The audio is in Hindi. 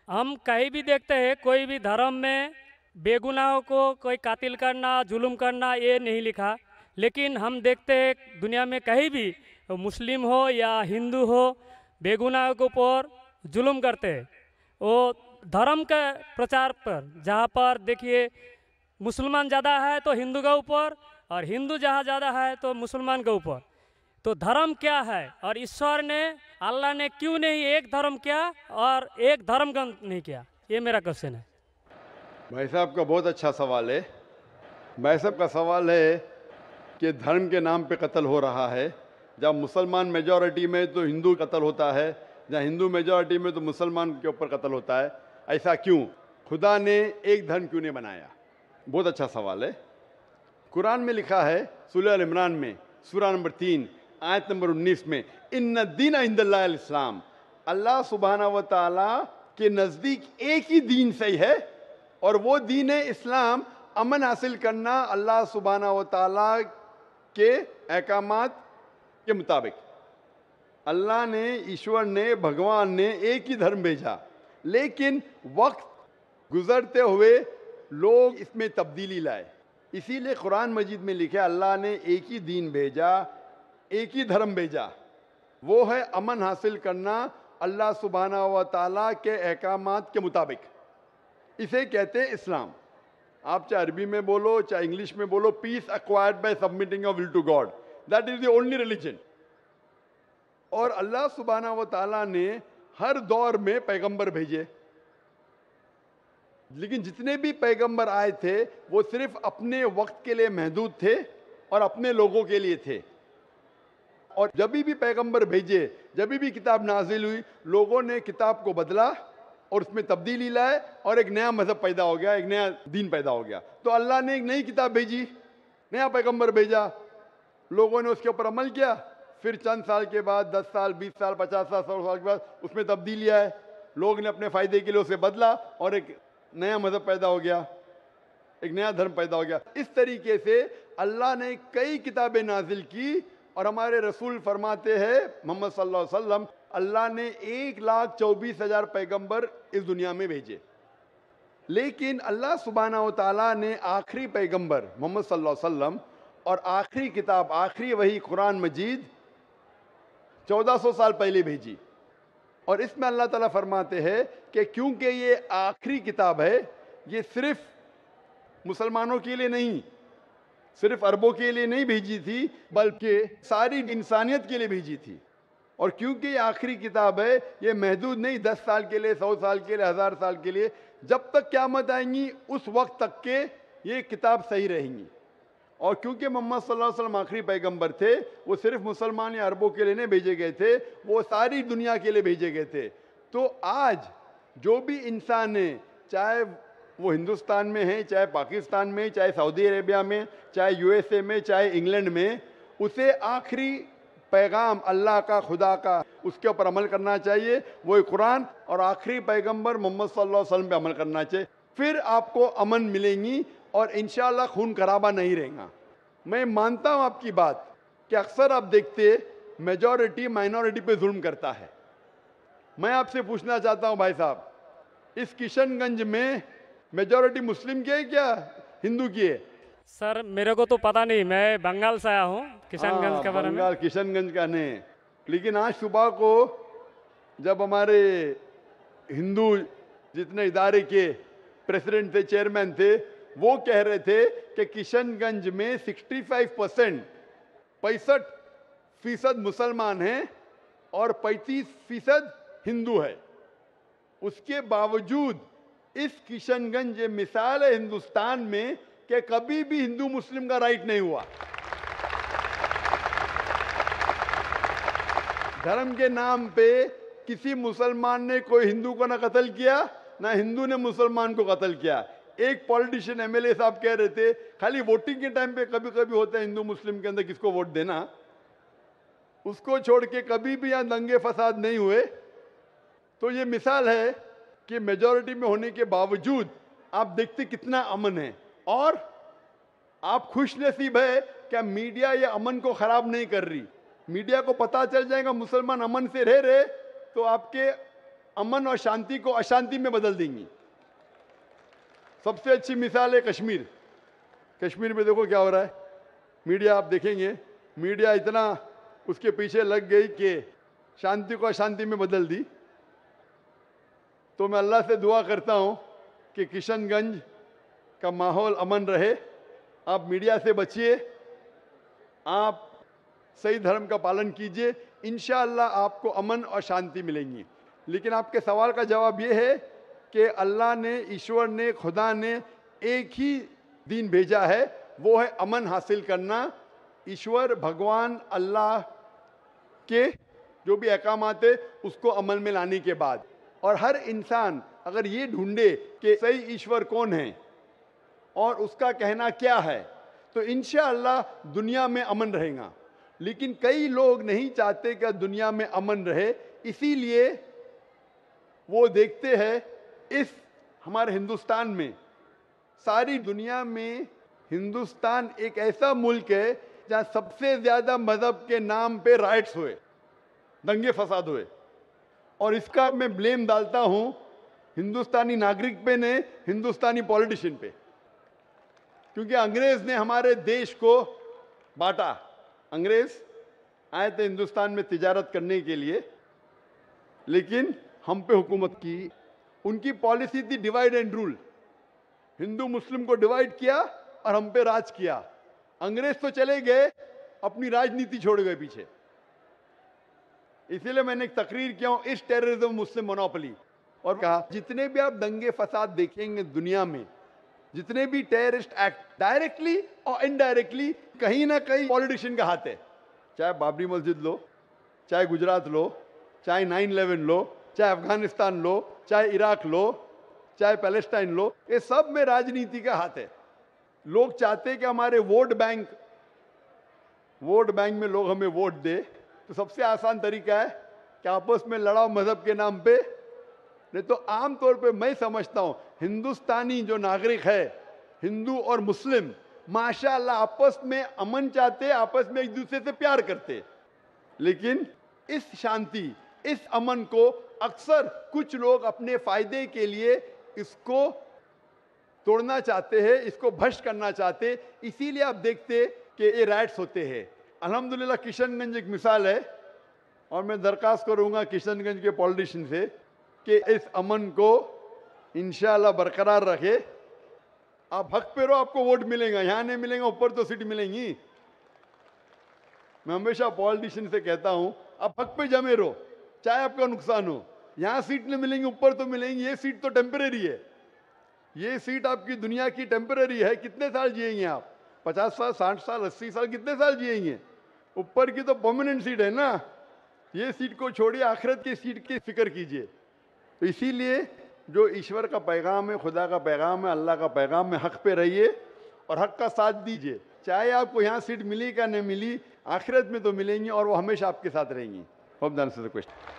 हम कहीं भी देखते हैं कोई भी धर्म में बेगुनाहों को कोई कातिल करना जुल्म करना ये नहीं लिखा। लेकिन हम देखते हैं दुनिया में कहीं भी वो मुस्लिम हो या हिंदू हो बेगुनाहों के ऊपर जुल्म करते हैं। वो धर्म के प्रचार पर जहाँ पर देखिए मुसलमान ज़्यादा है तो हिंदू के ऊपर, और हिंदू जहाँ ज़्यादा है तो मुसलमान के ऊपर। तो धर्म क्या है और ईश्वर ने अल्लाह ने क्यों नहीं एक धर्म किया और एक धर्म ग्रंथ नहीं किया? ये मेरा क्वेश्चन है। भाई साहब का बहुत अच्छा सवाल है। भाई साहब का सवाल है कि धर्म के नाम पे कत्ल हो रहा है। जब मुसलमान मेजॉरिटी में तो हिंदू कत्ल होता है, जहाँ हिंदू मेजॉरिटी में तो मुसलमान के ऊपर कत्ल होता है। ऐसा क्यों? खुदा ने एक धर्म क्यों नहीं बनाया? बहुत अच्छा सवाल है। कुरान में लिखा है सूरह अल इमरान में सूरा नंबर 3 आयत नंबर 19 में, इन्ना दीन इंदल्लाहिल इस्लाम, अल्लाह सुब्हानहू व तआला के नज़दीक एक ही दीन सही है और वो दीन है इस्लाम। अमन हासिल करना अल्लाह सुब्हानहू व तआला के अहकामात के मुताबिक। अल्लाह ने, ईश्वर ने, भगवान ने एक ही धर्म भेजा, लेकिन वक्त गुजरते हुए लोग इसमें तब्दीली लाए। इसीलिए कुरान मजीद में लिखा अल्लाह ने एक ही दीन भेजा, एक ही धर्म भेजा, वो है अमन हासिल करना अल्लाह सुब्हानहू व तआला के अहकामात के मुताबिक। इसे कहते हैं इस्लाम। आप चाहे अरबी में बोलो चाहे इंग्लिश में बोलो, peace acquired by submitting your will to God, that is the only religion. और अल्लाह सुब्हानहू व तआला ने हर दौर में पैगंबर भेजे, लेकिन जितने भी पैगंबर आए थे वो सिर्फ अपने वक्त के लिए महदूद थे और अपने लोगों के लिए थे। और जब भी पैगंबर भेजे, जब भी किताब नाजिल हुई, लोगों ने किताब को बदला और उसमें तब्दीली लाए और एक नया मजहब पैदा हो गया, एक नया दीन पैदा हो गया। तो अल्लाह ने एक नई किताब भेजी, नया पैगंबर भेजा, लोगों ने उसके ऊपर अमल किया। फिर चंद साल के बाद 10 साल 20 साल 50 साल 100 साल के बाद उसमें तब्दीली आए, लोग ने अपने फायदे के लिए उसे बदला और एक नया मजहब पैदा हो गया, एक नया धर्म पैदा हो गया। इस तरीके से अल्लाह ने कई किताबें नाजिल की और हमारे रसूल फरमाते हैं मोहम्मद सल्लल्लाहु अलैहि वसल्लम, अल्लाह ने 1,24,000 पैगंबर इस दुनिया में भेजे। लेकिन अल्लाह सुब्हानहू व तआला ने आखिरी पैगंबर मोहम्मद सल्लल्लाहु अलैहि वसल्लम और आखिरी किताब, आखिरी वही कुरान मजीद 1400 साल पहले भेजी। और इसमें अल्लाह ताला फरमाते हैं कि क्योंकि ये आखिरी किताब है, ये सिर्फ मुसलमानों के लिए नहीं, सिर्फ अरबों के लिए नहीं भेजी थी, बल्कि सारी इंसानियत के लिए भेजी थी। और क्योंकि ये आखिरी किताब है, ये महदूद नहीं 10 साल के लिए, 100 साल के लिए, 1000 साल के लिए, जब तक क़यामत आएंगी उस वक्त तक के ये किताब सही रहेंगी। और क्योंकि मोहम्मद सल्लल्लाहु अलैहि वसल्लम आखिरी पैगंबर थे, वो सिर्फ मुसलमान या अरबों के लिए नहीं भेजे गए थे, वो सारी दुनिया के लिए भेजे गए थे। तो आज जो भी इंसान है, चाहे वो हिंदुस्तान में है, चाहे पाकिस्तान में, चाहे सऊदी अरेबिया में, चाहे यूएसए में, चाहे इंग्लैंड में, उसे आखिरी पैगाम अल्लाह का, खुदा का, उसके ऊपर अमल करना चाहिए, वो कुरान और आखिरी पैगंबर मोहम्मद सल्लल्लाहु अलैहि वसल्लम पे अमल करना चाहिए। फिर आपको अमन मिलेंगी और इंशाअल्लाह खून खराबा नहीं रहेगा। मैं मानता हूँ आपकी बात कि अक्सर आप देखते मेजॉरिटी माइनॉरिटी पे जुल्म करता है। मैं आपसे पूछना चाहता हूँ भाई साहब, इस किशनगंज में मेजॉरिटी मुस्लिम की है क्या हिंदू की है? सर मेरे को तो पता नहीं, मैं बंगाल से आया हूँ, किशनगंज के बारे में। बंगाल किशनगंज का नहीं, लेकिन आज सुबह को जब हमारे हिंदू जितने इदारे के प्रेसिडेंट थे, चेयरमैन थे, वो कह रहे थे कि किशनगंज में 65% 65% मुसलमान हैं और 35% हिंदू है। उसके बावजूद इस किशनगंज ये मिसाल है हिंदुस्तान में कि कभी भी हिंदू मुस्लिम का राइट नहीं हुआ। धर्म के नाम पे किसी मुसलमान ने कोई हिंदू को ना कत्ल किया, ना हिंदू ने मुसलमान को कत्ल किया। एक पॉलिटिशियन एमएलए साहब कह रहे थे खाली वोटिंग के टाइम पे कभी कभी होता है हिंदू मुस्लिम के अंदर किसको वोट देना, उसको छोड़ के कभी भी यहां दंगे फसाद नहीं हुए। तो ये मिसाल है कि मेजॉरिटी में होने के बावजूद आप देखते कितना अमन है। और आप खुशनसीब है क्या मीडिया ये अमन को खराब नहीं कर रही। मीडिया को पता चल जाएगा मुसलमान अमन से रह रहे तो आपके अमन और शांति को अशांति में बदल देंगी। सबसे अच्छी मिसाल है कश्मीर। कश्मीर में देखो क्या हो रहा है, मीडिया आप देखेंगे, मीडिया इतना उसके पीछे लग गई कि शांति को अशांति में बदल दी। तो मैं अल्लाह से दुआ करता हूँ कि किशनगंज का माहौल अमन रहे। आप मीडिया से बचिए, आप सही धर्म का पालन कीजिए, इंशाअल्लाह आपको अमन और शांति मिलेंगी। लेकिन आपके सवाल का जवाब ये है कि अल्लाह ने, ईश्वर ने, खुदा ने एक ही दीन भेजा है, वो है अमन हासिल करना। ईश्वर भगवान अल्लाह के जो भी अहकामात है उसको अमल में लाने के बाद, और हर इंसान अगर ये ढूंढे कि सही ईश्वर कौन है और उसका कहना क्या है, तो इंशाअल्लाह दुनिया में अमन रहेगा। लेकिन कई लोग नहीं चाहते कि दुनिया में अमन रहे, इसीलिए वो देखते हैं इस हमारे हिंदुस्तान में, सारी दुनिया में हिंदुस्तान एक ऐसा मुल्क है जहाँ सबसे ज़्यादा मज़हब के नाम पे राइट्स हुए, दंगे फसाद हुए। और इसका मैं ब्लेम डालता हूँ हिंदुस्तानी नागरिक पे ने, हिंदुस्तानी पॉलिटिशियन पे, क्योंकि अंग्रेज़ ने हमारे देश को बांटा। अंग्रेज़ आए थे हिंदुस्तान में तिजारत करने के लिए, लेकिन हम पे हुकूमत की। उनकी पॉलिसी थी divide and rule, Hindu Muslim को डिवाइड किया और हम पे राज किया। अंग्रेज तो चले गए, अपनी राजनीति छोड़ गए पीछे। इसीलिए मैंने एक तकरीर किया हूं, इस टेररिज्म मुस्लिम मोनोपोली, और कहा जितने भी आप दंगे फसाद देखेंगे दुनिया में, जितने भी टेररिस्ट एक्ट डायरेक्टली और इनडायरेक्टली कहीं ना कहीं पॉलिटिशियन का हाथ है। चाहे बाबरी मस्जिद लो, चाहे गुजरात लो, चाहे 9/11 लो, चाहे अफगानिस्तान लो, चाहे इराक लो, चाहे पैलेस्टाइन लो, ये सब में राजनीति का हाथ है। लोग चाहते हैं कि हमारे वोट बैंक में लोग हमें वोट दे, तो सबसे आसान तरीका है कि आपस में लड़ाओ मजहब के नाम पे। नहीं तो आमतौर पे मैं समझता हूँ हिंदुस्तानी जो नागरिक है, हिंदू और मुस्लिम, माशाअल्लाह आपस में अमन चाहते, आपस में एक दूसरे से प्यार करते। लेकिन इस शांति, इस अमन को अक्सर कुछ लोग अपने फायदे के लिए इसको तोड़ना चाहते हैं, इसको भ्रष्ट करना चाहते। इसीलिए आप देखते कि ये राइट्स होते हैं। अल्हम्दुलिल्लाह किशनगंज एक मिसाल है, और मैं दरख्वास्त करूंगा किशनगंज के पॉलिटिशियन से कि इस अमन को इंशाअल्लाह बरकरार रखे। आप हक पे रहो, आपको वोट मिलेगा, यहाँ नहीं मिलेगा, ऊपर तो सीट मिलेंगी। मैं हमेशा पॉलिटिशियन से कहता हूँ आप हक पे जमे रहो, चाहे आपका नुकसान हो। यहाँ सीट नहीं मिलेंगी, ऊपर तो मिलेंगी। ये सीट तो टेम्परेरी है, ये सीट आपकी दुनिया की टेम्परेरी है। कितने साल जिएंगे आप? 50 साल, 60 साल, 80 साल, कितने साल जिएंगे? ऊपर की तो परमानेंट सीट है ना। ये सीट को छोड़िए, आखिरत की सीट की फिक्र कीजिए। तो इसीलिए जो ईश्वर का पैगाम है, खुदा का पैगाम है, अल्लाह का पैगाम है, हक पे रहिए और हक का साथ दीजिए। चाहे आपको यहाँ सीट मिली क्या नहीं मिली, आखिरत में तो मिलेंगी और वो हमेशा आपके साथ रहेंगी। Hope that answers the question.